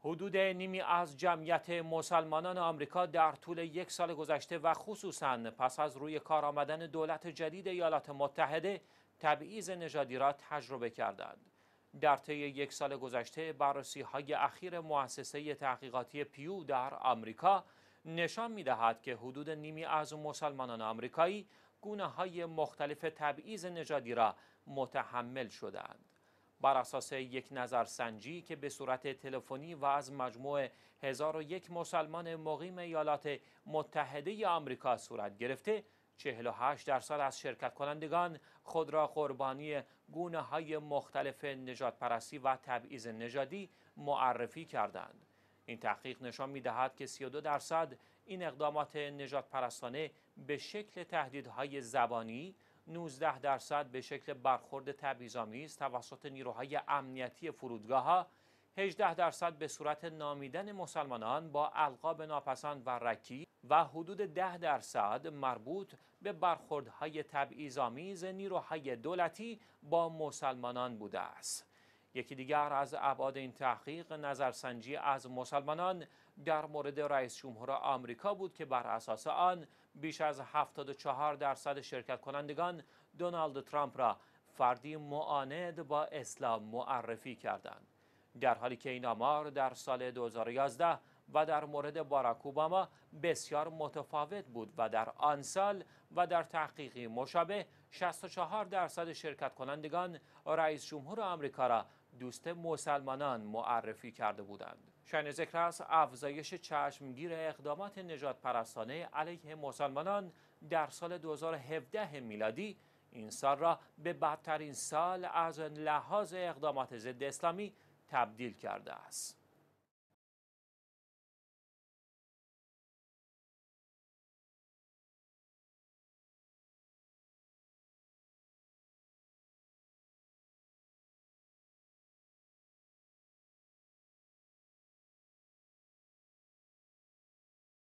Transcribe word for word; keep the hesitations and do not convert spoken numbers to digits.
حدود نیمی از جمعیت مسلمانان آمریکا در طول یک سال گذشته و خصوصاً پس از روی کار آمدن دولت جدید ایالات متحده تبعیض نژادی را تجربه کردند. در طی یک سال گذشته بررسی‌های اخیر مؤسسه تحقیقاتی پیو در آمریکا نشان می‌دهد که حدود نیمی از مسلمانان آمریکایی گونه‌های مختلف تبعیض نژادی را متحمل شدند. بر اساس یک نظرسنجی که به صورت تلفنی و از مجموع هزار و یک مسلمان مقیم ایالات متحده آمریکا صورت گرفته، چهل و هشت درصد از شرکت کنندگان خود را قربانی گونه‌های مختلف نژادپرستی و تبعیض نژادی معرفی کردند. این تحقیق نشان می‌دهد که سی و دو درصد این اقدامات نژادپرستانه به شکل تهدیدهای زبانی، نوزده درصد به شکل برخورد تبعیض‌آمیز توسط نیروهای امنیتی فرودگاه‌ها، هجده درصد به صورت نامیدن مسلمانان با القاب ناپسند و رکی و حدود ده درصد مربوط به برخوردهای تبعیض‌آمیز نیروهای دولتی با مسلمانان بوده است. یکی دیگر از ابعاد این تحقیق نظرسنجی از مسلمانان در مورد رئیس جمهور آمریکا بود که بر اساس آن بیش از هفتاد و چهار درصد شرکت کنندگان دونالد ترامپ را فردی معاند با اسلام معرفی کردند، در حالی که این آمار در سال دو هزار و یازده و در مورد باراک اوباما بسیار متفاوت بود و در آن سال و در تحقیقی مشابه شصت و چهار درصد شرکت کنندگان رئیس جمهور آمریکا را دوست مسلمانان معرفی کرده بودند. شأن ذکر است افزایش چشمگیر اقدامات نژادپرستانه علیه مسلمانان در سال دو هزار و هفده میلادی این سال را به بدترین سال از لحاظ اقدامات ضد اسلامی تبدیل کرده است.